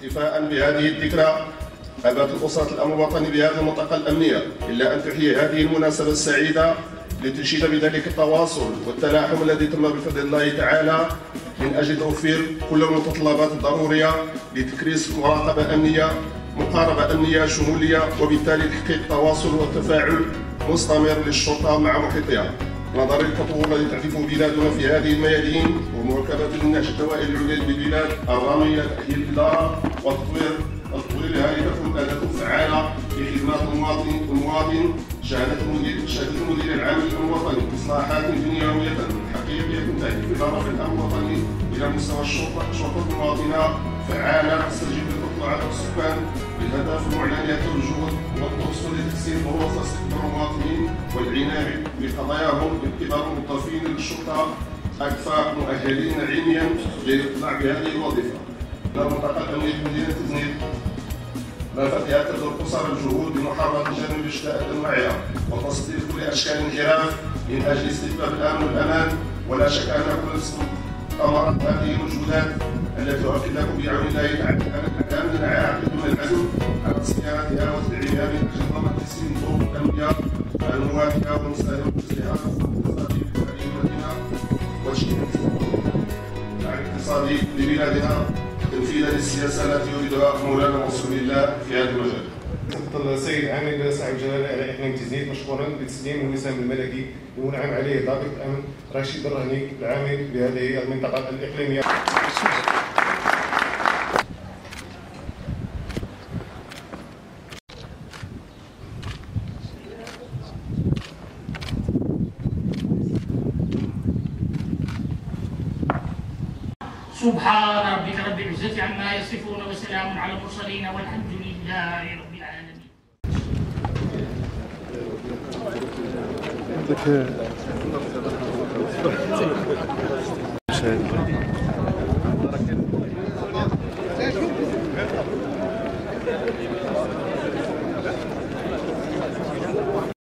احتفاء بهذه الذكرى أبت الأسرة الأمن الوطني بهذه المنطقة الأمنية إلا أن تحيي هذه المناسبة السعيدة لتشيد بذلك التواصل والتلاحم الذي تم بفضل الله تعالى من أجل توفير كل المتطلبات الضرورية لتكريس مراقبة أمنية، مقاربة أمنية شمولية، وبالتالي تحقيق تواصل وتفاعل مستمر للشرطة مع محيطها. نظرا للتطور الذي تحدثه بلادنا في هذه الميادين ومواكبة منهج الدوائر العليا بالبلاد الرامي إلى تأهيل الإدارة وتطوير هيئة أداة فعالة في خدمات المواطن، شهادة المدير العام للأمن الوطني إصلاحات جنيوية حقيقية تهدف إدارة الأمن الوطني إلى مستوى الشرطة المواطنة فعالة تستجيب لتطلعات السكان بالهدف المعلن الجهود والتوصل لتحسين فرص استقبال المواطنين والعناية بقضاياهم باعتبار الموظفين للشرطة أكفاء مؤهلين علميا للاقتناع بهذه الوظيفة. المنطقة الأمنية بمدينة زنيد رافت فيها تبذل قصارى الجهود بمحاربة جانب الأشياء الأنواعية وتصدير كل أشكال الانحراف من أجل استتباب الأمن والأمان، ولا شك أن كل ثمرات هذه المجهودات التي أؤكد لكم بعون الله تعالى أننا عاقدون العزم على صيانتها وتدعيمها من أجل ضمان تحسين الظروف الأمنية المواكبة والمستهدفة بالتصليحات الاقتصادية في هذه المدينة وتشكيل الاقتصادي لبلادنا تنفيذا للسياسه التي يريدها مولانا رسول الله في هذا المجال. السيد عامل صاحب جلاله على اقليم تزنيد مشكورا بتسليم الوسام الملكي المنعم عليه ضابط الامن رشيد الرهني العامل بهذه المنطقه الاقليميه. سبحان ربك رب العزة عما يصفون وسلام على المرسلين والحمد لله رب العالمين.